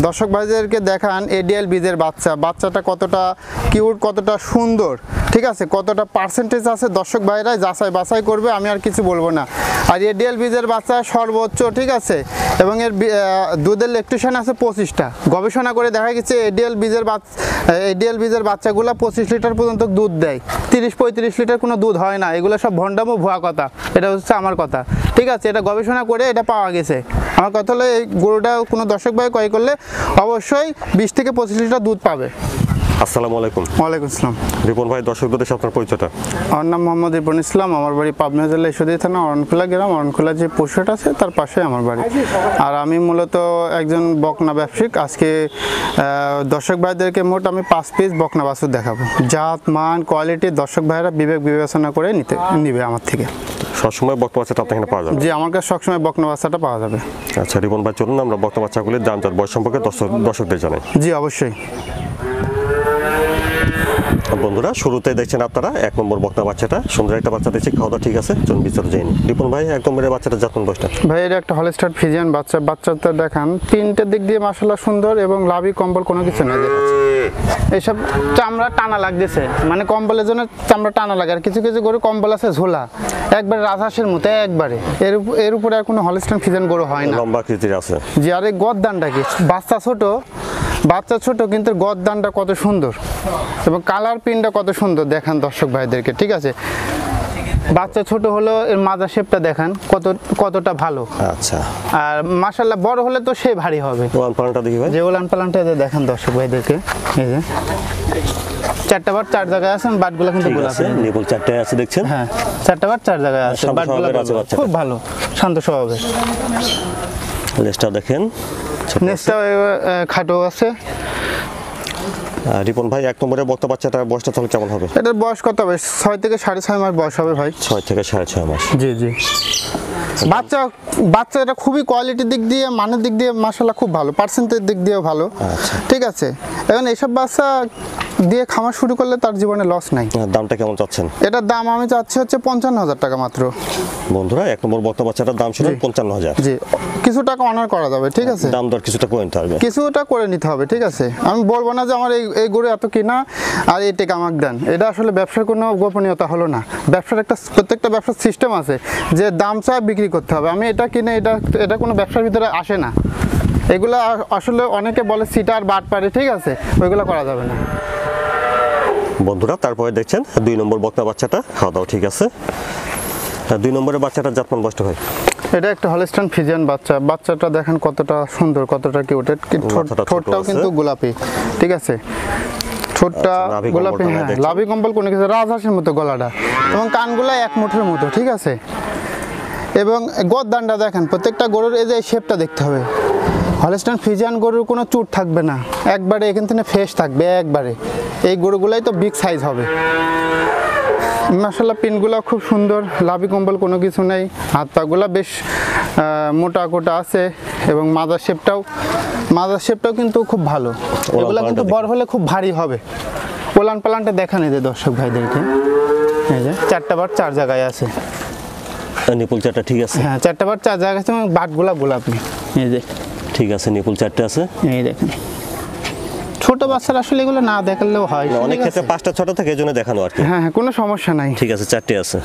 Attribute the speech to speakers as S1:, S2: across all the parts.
S1: দর্শক ভাইদেরকে দেখান এডিএল বীজের বাচ্চাটা কতটা কিউট, কতটা সুন্দর, ঠিক আছে, কতটা পার্সেন্টেজ আছে দর্শক ভাইরা যাচাই বাছাই করবে, আমি আর কিছু বলবো না। আর এডিএল বীজের বাচ্চা সর্বোচ্চ, ঠিক আছে, এবং এর দুধের ল্যাকটেশন আছে 25টা। গবেষণা করে দেখা গেছে এডিএল বীজের বাচ্চাগুলো 25 লিটার পর্যন্ত দুধ দেয়, 30-35 লিটার কোনো দুধ হয় না। এগুলো সব ভণ্ডামো ভুয়া কথা, এটা হচ্ছে আমার কথা, ঠিক আছে, এটা গবেষণা করে এটা পাওয়া গেছে। আমার কথা হলো এই গরুটা কোনো দর্শক ভাই ক্রয় করলে অবশ্যই 20-25 লিটার দুধ পাবে।
S2: আসসালামু আলাইকুম।
S1: ওয়ালাইকুম আসসালাম।
S2: রিপন ভাই, দর্শকদের সাথে আপনার পরিচয়টা?
S1: আমার নাম মোহাম্মদ রিপন ইসলাম, আমার বাড়ি পাবনা জেলা ঈশ্বরদী থানা অরণখোলা গ্রাম। অরণখোলা যে পশুহাট আছে তার পাশে আমার বাড়ি। আর আমি মূলত একজন বকনা ব্যবসায়িক। আজকে দর্শক ভাইদেরকে মোট আমি 5 পিস বকনা বাছুর দেখাবো। জাত, মান, কোয়ালিটি দর্শক ভাইরা বিবেচনা করে নিবে আমার থেকে।
S2: সবসময় বকনা বাচ্চাটা আপনার এখানে পাওয়া যাবে?
S1: জি, আমার কাছে সবসময় বকনা বাচ্চাটা পাওয়া যাবে।
S2: আচ্ছা রিপন ভাই, চলুন আমরা বকনা বাচ্চাগুলির দাম জাত বয়স সম্পর্কে দর্শকদের জানাই।
S1: জি অবশ্যই।
S2: বন্ধুরা, শুরুতে দেখছেন আপনারা 1 নম্বর বকনা বাচ্চাটা, সুন্দর একটা বাচ্চা দেখছি, খাওয়া দাওয়া ঠিক আছে, চলুন বিস্তারিত জেনে নিই। রিপন ভাই, 1 নম্বরের বাচ্চাটা জাত বয়সটা?
S1: ভাই এটা একটা হলস্টাইন ফ্রিজিয়ান বাচ্চাটা দেখান, তিনটের দিক দিয়ে মাশাআল্লাহ সুন্দর, এবং লাভি কম্বল কোনো কিছু নেই। এইসব চামড়া টানা লাগতেছে, মানে কম্বলের জন্য চামড়া টানা লাগে। আর কিছু কিছু গরু কম্বল আছে ঝোলা, একবারে রাজহাঁসের মতো একবারে, এর উপরে আর কোনো হলস্টাইন ফ্রিজিয়ান গরু হয় না।
S2: লম্বা আকৃতির আছে।
S1: জি, আর এই গদদানটা কি, বাচ্চা ছোট কিন্তু গদদানটা কত সুন্দর, এবং কালার পিনটা কত সুন্দর দেখান দর্শক ভাইদেরকে, ঠিক আছে। বাচ্চা ছোট হলো এর মাজা শেপটা দেখান কতটা ভালো।
S2: আচ্ছা,
S1: আর মাশাআল্লাহ বড় হলে তো সে ভারী হবে।
S2: ওলান পালানটা দেখি ভাই।
S1: যে ওলান পালানটা দেখান দর্শক ভাইদেরকে, এই যে 4টা বাট 4 জায়গায় আছে, বাটগুলো কিন্তু গোলাপি।
S2: নিপুল 4টায় আছে দেখছেন?
S1: হ্যাঁ, 4টা বাট 4 জায়গায় আছে, বাটগুলো খুব ভালো, শান্ত স্বভাবের।
S2: লেজটা দেখেন,
S1: নেক্সটটা খাটো আছে।
S2: রিপন ভাই, 1 নম্বরের বকনা বাচ্চাটার বয়সটা তাহলে কেমন হবে?
S1: এটার বয়স কত হবে? 6 থেকে 6.5 মাস বয়স হবে ভাই।
S2: 6 থেকে 6.5 মাস।
S1: জি জি। বাচ্চা এটা খুবই কোয়ালিটির দিক দিয়ে, মানের দিক দিয়ে মাশাআল্লাহ খুব ভালো, পার্সেন্টের দিক দিয়েও ভালো, ঠিক আছে। এখন এইসব বাচ্চা দিয়ে খামার শুরু করলে তার জীবনে লস নাই।
S2: দামটা কেমন চাচ্ছেন?
S1: এটার দাম আমি চাচ্ছি হচ্ছে 55,000 টাকা মাত্র।
S2: বন্ধুরা, 1 নম্বর বকনা বাচ্চাটার দাম ছিল 55,000।
S1: জি, কিছু টাকা অনার করা যাবে, ঠিক আছে। দাম
S2: দর কিছুটা করে নিতে হবে,
S1: কিছুটা করে নিতে হবে, ঠিক আছে। আমি বলবো না যে আমার এই গরু এত কিনা আর এই টাকা আমাকে দেন, এটা আসলে ব্যবসার কোনো গোপনীয়তা হলো না। ব্যবসার প্রত্যেকটা ব্যবসার সিস্টেম আছে যে দাম চায় বিক্রি করতে হবে। আমি এটা কিনে এটা কোনো ব্যবসার ভিতরে আসে না। এগুলো আসলে অনেকে বলে সিটার বাট পারে, ঠিক আছে, ওইগুলো করা যাবে না।
S2: বন্ধুরা, তারপরে দেখছেন 2 নম্বর বকনা বাচ্চাটা, খাওয়া দাওয়া ঠিক আছে। 2 নম্বরের বাচ্চাটা জাতমান বয়সটা ভাই?
S1: এটা একটা হলস্টাইন ফ্রিজিয়ান বাচ্চাটা দেখেন কতটা সুন্দর, কতটা কিউট। ঠোঁটটাও কিন্তু গোলাপি, ঠিক আছে, ঠোঁটটা গোলাপি, হ্যাঁ, লাভি কম্বল কোনো কিছু, রাজহাঁসের মতো গলাটা, এবং কানগুলা 1 মুঠের মতো, ঠিক আছে। এবং গদদানটা দেখেন, প্রত্যেকটা গরুর এই যে শেপটা দেখতে হবে। হলস্টাইন ফ্রিজিয়ান গরুর কোনো চুট থাকবে না, একবারে এখান থেকে ফ্রেশ থাকবে একবারে। এই গরুগুলাই তো বিগ সাইজ হবে। মাশাআল্লাহ পিনগুলো খুব সুন্দর, লাভি কম্বল কোনো কিছু নেই, হাত পাগুলা বেশ মোটা কোটা আছে, এবং মাজার শেপটাও কিন্তু খুব ভালো। এগুলো কিন্তু বড় হলে খুব ভারী হবে। ওলান পালানটা দেখান এই যে দর্শক ভাইদেরকে, এই যে 4টা বাট 4 জায়গায় আছে।
S2: নিপুল 4টা ঠিক আছে?
S1: হ্যাঁ, 4টা বাট 4 জায়গায় আছে, এবং বাটগুলা গোলাপি, এই যে
S2: ঠিক আছে। নিপুল 4টা আছে,
S1: এই দেখেন। ছোট বাচ্চারা আসলে এগুলো না দেখালেও হয়,
S2: অনেক ক্ষেত্রে 5টা 6টা থাকে, এজন্য দেখানো আর কি।
S1: হ্যাঁ হ্যাঁ, কোনো সমস্যা নাই।
S2: ঠিক আছে, 4টে আছে।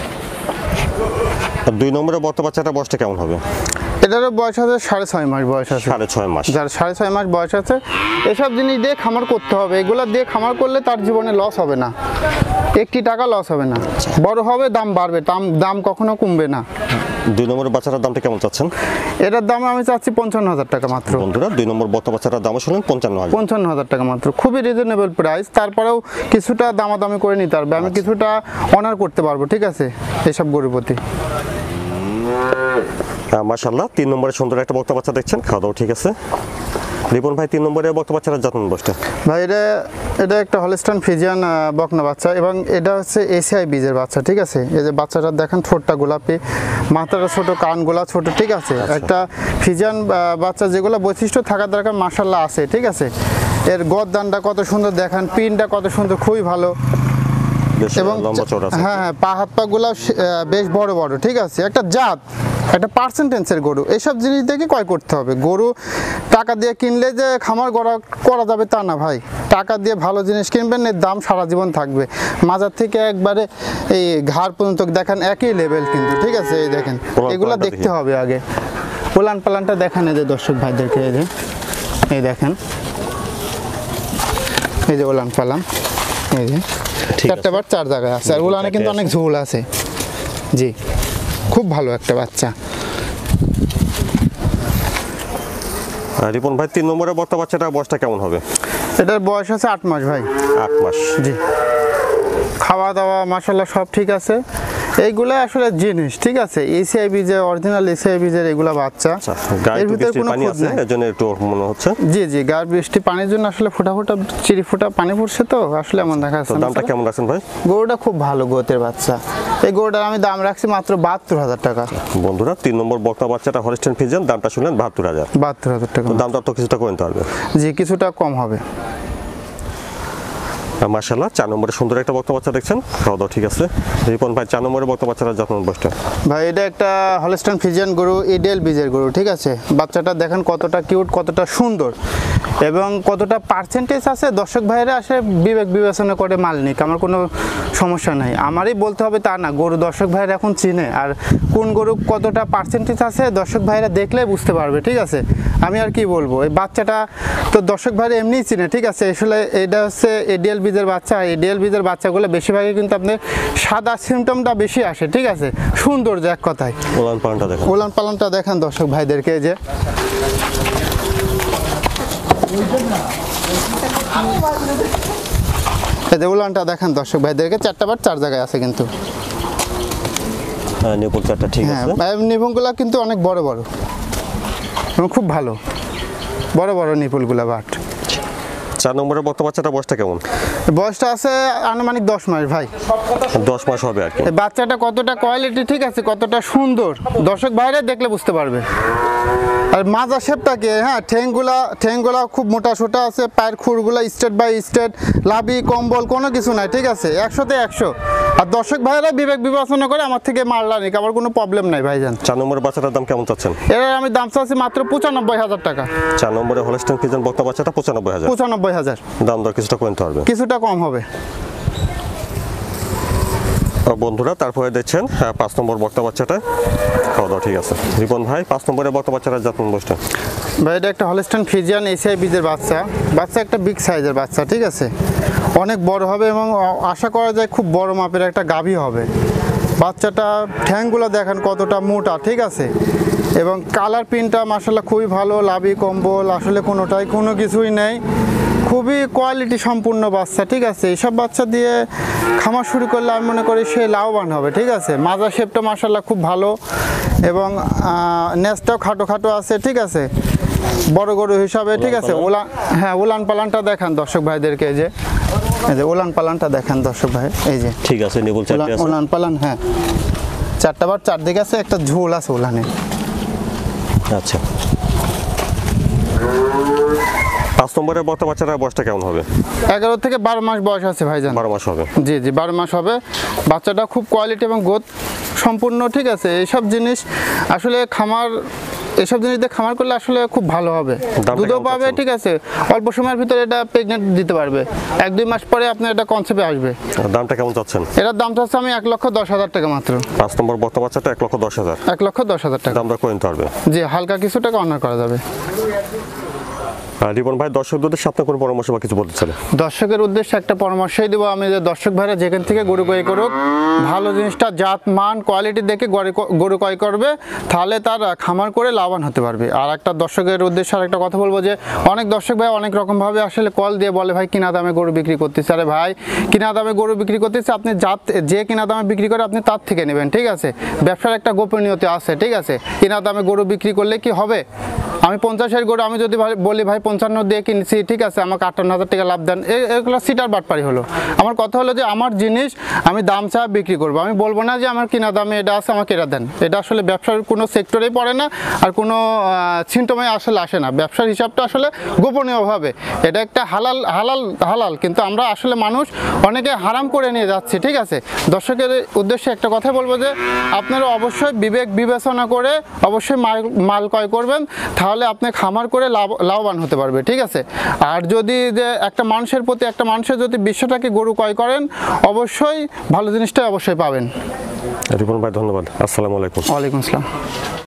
S2: আর 2 নম্বরের বকনা বাচ্চাটার বয়সটা কেমন হবে?
S1: এটারও বয়স আছে 6.5 মাস বয়স আছে।
S2: 6.5 মাস।
S1: যার 6.5 মাস বয়স আছে, এসব জিনিস দিয়ে খামার করতে হবে। এগুলো দিয়ে খামার করলে তার জীবনে লস হবে না, 1টি টাকা লস হবে না। বড় হবে, দাম বাড়বে, দাম কখনো কমবে না।
S2: 2 নম্বরের বাচ্চাটার দামটা কেমন চাচ্ছেন?
S1: এটার দাম আমি চাচ্ছি 55,000 টাকা মাত্র।
S2: বন্ধুরা, 2 নম্বর বকনা বাচ্চাটার দাম শুনলেন
S1: 55,000 টাকা মাত্র, খুবই রিজনেবল প্রাইস। তারপরেও কিছুটা দামাদামি করে নিতে পারবে, আমি কিছুটা অনার করতে পারবো, ঠিক আছে, এসব গরুর প্রতি।
S2: মাশাআল্লাহ, 3 নম্বরে সুন্দর একটা বকনা বাচ্চা দেখছেন, খাওয়া দাওয়া ঠিক আছে। রিপন ভাই, 3 নম্বরে বকনা বাচ্চাটার জাতমান বয়সটা?
S1: ভাই এটা একটা হলস্টাইন ফ্রিজিয়ান বকনা বাচ্চা, এবং এটা হচ্ছে এসিআই বীজের বাচ্চা, ঠিক আছে। এই যে বাচ্চাটা দেখেন, ঠোঁটটা গোলাপি, মাথাটা ছোট, কানগুলা ছোট, ঠিক আছে। একটা ফ্রিজিয়ান বাচ্চা যেগুলো বৈশিষ্ট্য থাকার দরকার মাশাআল্লাহ আছে, ঠিক আছে। এর গদদানটা কত সুন্দর দেখেন, পিনটা কত সুন্দর, খুবই ভালো, এবং হ্যাঁ, পা হাত পা গুলা বেশ বড় বড়, ঠিক আছে। একটা জাত একটা পার্সেন্টেজের গরু, এইসব জিনিস দেখে ক্রয় করতে হবে। গরু টাকা দিয়ে কিনলে যে খামার করা যাবে তা না ভাই, টাকা দিয়ে ভালো জিনিস কিনবেন, এর দাম সারা জীবন থাকবে। মাজার থেকে একবারে এই ঘাড় পর্যন্ত দেখেন একই লেভেল কিন্তু, ঠিক আছে? এই দেখেন, এগুলা দেখতে হবে আগে। উলান পালানটা দেখান এই যে দর্শক ভাইদেরকে, এই দেখেন, এই যে উলান পালান, এই যে চারটা বার 4 জায়গায় আছে, আর উলানে কিন্তু অনেক ঝোল আছে। জি, খুব ভালো একটা বাচ্চা।
S2: রিপন ভাই 3 নম্বরের বক্তা বাচ্চাটার বয়সটা কেমন হবে?
S1: এটার বয়স আছে 8 মাস ভাই।
S2: 8 মাস।
S1: জি, খাওয়া দাওয়া মাশাআল্লাহ সব ঠিক আছে। এইগুলো আসলে জিনিস, ঠিক আছে? এসিআই বীজের, অরিজিনাল এসিআই বীজের এগুলা বাচ্চা।
S2: এর ভিতরে কোনো পানি আছে, এজন্য একটু মনে হচ্ছে।
S1: জি জি, গার বৃষ্টি পানির জন্য আসলে ফোঁটা ফোঁটা চিরি ফোঁটা পানি পড়ছে, তো আসলে এমন দেখা যাচ্ছে।
S2: দামটা কেমন রাখছেন ভাই?
S1: গরুটা খুব ভালো গোতের বাচ্চা। এই গরুটার আমি দাম রাখছি মাত্র 72,000 টাকা।
S2: বন্ধুরা 3 নম্বর বক্তা বাচ্চাটা হলস্টাইন ফ্রিজিয়ান, দামটা শুনলেন 72,000।
S1: 72,000 টাকা।
S2: দামটা তো কিছুটা কমতে পারবে।
S1: জি, কিছুটা কম হবে।
S2: মাশাআল্লাহ 4 নম্বরে সুন্দর একটা বক্তা বাচ্চা দেখছেন, খাওয়া দাওয়া ঠিক আছে। রিপন ভাই 4 নম্বরে বক্তা বাচ্চাটা যত্ন বয়সটা?
S1: ভাই এটা একটা হলস্টাইন ফ্রিজিয়ান গরু, এডিএল বীজের গরু, ঠিক আছে? বাচ্চাটা দেখেন কতটা কিউট, কতটা সুন্দর এবং কতটা পার্সেন্টেজ আছে। দর্শক ভাইরা আসে বিবেক বিবেচনা করে মাল নিক, আমার কোনো সমস্যা নাই। আমারই বলতে হবে তা না, গরু দর্শক ভাইরা এখন চিনে, আর কোন গরু কতটা পার্সেন্টেজ আছে দর্শক ভাইরা দেখলে বুঝতে পারবে, ঠিক আছে? আমি আর কি বলবো, এই বাচ্চাটা তো দর্শক ভাইরা এমনিই চিনে, ঠিক আছে? আসলে এটা হচ্ছে এডিএল বীজের বাচ্চা। এডিএল বীজের বাচ্চাগুলো বেশিরভাগই কিন্তু আপনার সাদা সিমটমটা বেশি আসে, ঠিক আছে? সুন্দর যে এক কথায়।
S2: উলান পালানটা দেখেন,
S1: উলান পালানটা দেখান দর্শক ভাইদেরকে, যে উলানটা দেখান দর্শক ভাইদেরকে, 4টা বার 4 জায়গায় আছে কিন্তু।
S2: নিপুল চারটা ঠিক
S1: হ্যাঁ,
S2: আছে।
S1: নিপুলগুলা কিন্তু অনেক বড় বড় এবং খুব ভালো, বড় বড় নিপুলগুলা। বাট
S2: 4 নম্বরের বক্তা বাচ্চাটা বয়সটা কেমন?
S1: বয়সটা আছে আনুমানিক 10 মাস ভাই।
S2: 10 মাস হবে আর কি।
S1: এই বাচ্চাটা কতটা কোয়ালিটি, ঠিক আছে, কতটা সুন্দর দর্শক ভাইরা দেখলে বুঝতে পারবে। আর মাজা শেপটাকে, হ্যাঁ, ঠ্যাংগুলা খুব মোটা সোটা আছে, পায়ের খুরগুলা স্ট্রেট বাই স্ট্রেট, লাভি কম্বল কোনো কিছু নাই, ঠিক আছে? 100তে 100। আর দর্শক ভাইরা বিবেক বিবেচনা করে আমার থেকে মারলা নিক, আমার কোনো প্রবলেম নাই ভাইজান।
S2: 4 নম্বরের বাচ্চাটার দাম কেমন চাচ্ছেন?
S1: এর আমি দাম চাচ্ছি মাত্র 95,000 টাকা।
S2: 4 নম্বরে হলস্টাইন ফ্রিজিয়ান বক্তা বাচ্চাটা 95,000।
S1: 95,000।
S2: দাম দর কিছুটা কমতে পারবে,
S1: কিছুটা কম হবে।
S2: বন্ধুরা তারপরে দেখছেন 5 নম্বর বক্তা বাচ্চাটা, খাওয়া দাওয়া ঠিক আছে। রিপন ভাই 5 নম্বরের বক্তা বাচ্চাটা যত্ন বয়সটা?
S1: ভাই এটা একটা হলস্টাইন ফ্রিজিয়ান এসিআই বীজের বাচ্চা। বাচ্চা একটা বিগ সাইজের বাচ্চা, ঠিক আছে? অনেক বড় হবে এবং আশা করা যায় খুব বড় মাপের একটা গাভী হবে। বাচ্চাটা ঠ্যাংগুলো দেখেন কতটা মোটা, ঠিক আছে? এবং কালার প্রিন্টটা মাশাআল্লাহ খুবই ভালো, লাভি কম্বল আসলে কোনোটাই কোনো কিছুই নেই, খুবই কোয়ালিটি সম্পূর্ণ বাচ্চা, ঠিক আছে? এইসব বাচ্চা দিয়ে খামার শুরু করলে আমি মনে করি সে লাভবান হবে, ঠিক আছে? মাজা শেপটা মাশাআল্লাহ খুব ভালো এবং নেজটাও খাটো খাটো আছে, ঠিক আছে? বড় গরু হিসাবে, ঠিক আছে? হ্যাঁ, উলান পালানটা দেখান দর্শক ভাইদেরকে, এই যে উলান পালানটা দেখান দর্শক ভাই, এই যে
S2: ঠিক আছে। নিপুল চারটি আছে,
S1: উলান পালান, হ্যাঁ, 4টা বার 4 দিকে আছে, একটা ঝোল আছে উলানে।
S2: আচ্ছা 5 নম্বরের বক্তা বাচ্চাটার বয়সটা কেমন হবে?
S1: 11 থেকে 12 মাস বয়স আছে ভাইজান।
S2: 12 মাস হবে।
S1: জি জি, 12 মাস হবে। বাচ্চাটা খুব কোয়ালিটি এবং গোত সম্পূর্ণ, ঠিক আছে? এইসব জিনিস আসলে এসব জিনিস দিয়ে খামার করলে আসলে খুব ভালো হবে, দুধও পাবে, ঠিক আছে? অল্প সময়ের ভিতরে এটা প্রেগনেন্ট দিতে পারবে, 1-2 মাস পরে আপনার এটা কনসেপ্টে আসবে।
S2: দামটা কেমন চাচ্ছেন?
S1: এটার দাম চাচ্ছে আমি 1,10,000 টাকা মাত্র।
S2: 5 নম্বর বক্তা বাচ্চাটা 1,10,000।
S1: 1,10,000 টাকা।
S2: দামটা কমতে পারবে।
S1: জি, হালকা কিছু টাকা অনার করা যাবে।
S2: রিপন ভাই দর্শকদের সাথে কোনো পরামর্শ বা কিছু বলতে চাই?
S1: দর্শকের উদ্দেশ্যে একটা পরামর্শই দেবো আমি, যে দর্শক ভাইরা যেখান থেকে গরু ক্রয় করুক, ভালো জিনিসটা জাত মান কোয়ালিটি দেখে গরু ক্রয় করবে, তাহলে তার খামার করে লাভবান হতে পারবে। আর একটা দর্শকের উদ্দেশ্যে আর একটা কথা বলবো, যে অনেক দর্শক ভাই অনেক রকমভাবে আসলে কল দিয়ে বলে, ভাই কিনা দামে গরু বিক্রি করতেছে। আরে ভাই, কিনা দামে গরু বিক্রি করতেছে, আপনি যে কিনা দামে বিক্রি করে আপনি তার থেকে নেবেন, ঠিক আছে? ব্যবসার একটা গোপনীয়তা আছে, ঠিক আছে? কিনা দামে গরু বিক্রি করলে কি হবে? আমি 50-এর গরু আমি যদি বলি ভাই 55 দিয়ে কিনছি, ঠিক আছে, আমাকে 58,000 টাকা লাভ দেন, এগুলো সিটার বাটপারি হলো। আমার কথা হলো যে আমার জিনিস আমি দাম চা বিক্রি করব, আমি বলবো না যে আমার কিনা দামে এটা আছে আমাকে এটা দেন। এটা আসলে ব্যবসার কোনো সেক্টরেই পড়ে না, আর কোনো সিমটমে আসলে আসে না। ব্যবসার হিসাবটা আসলে গোপনীয়ভাবে, এটা একটা হালাল হালাল হালাল, কিন্তু আমরা আসলে মানুষ অনেকে হারাম করে নিয়ে যাচ্ছি, ঠিক আছে। দর্শকের উদ্দেশ্যে একটা কথা বলবো যে আপনারা অবশ্যই বিবেক বিবেচনা করে অবশ্যই মাল ক্রয় করবেন, তাহলে আপনি খামার করে লাভবান হতে পারবে, ঠিক আছে। আর যদি যে একটা মানুষের প্রতি একটা মানুষের যদি 200 টাকা গরু ক্রয় করেন, অবশ্যই ভালো জিনিসটাই অবশ্যই পাবেন।
S2: রিপন ভাই ধন্যবাদ, আসসালামু আলাইকুম।
S1: ওয়ালাইকুম আসসালাম।